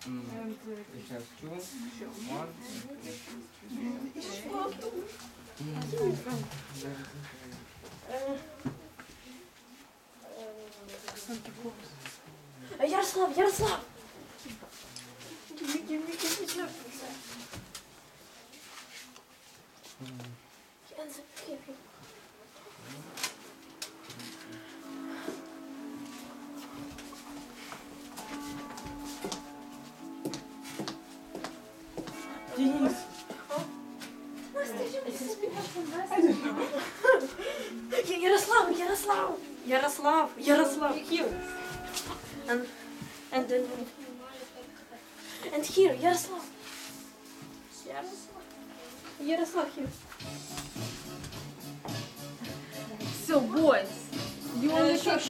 Ich have two. One. Ярослав, Ярослав! Денис! Ярослав, Ярослав! Ярослав, Ярослав, here! And then... And here, Ярослав! Ярослав, here! So boys, you only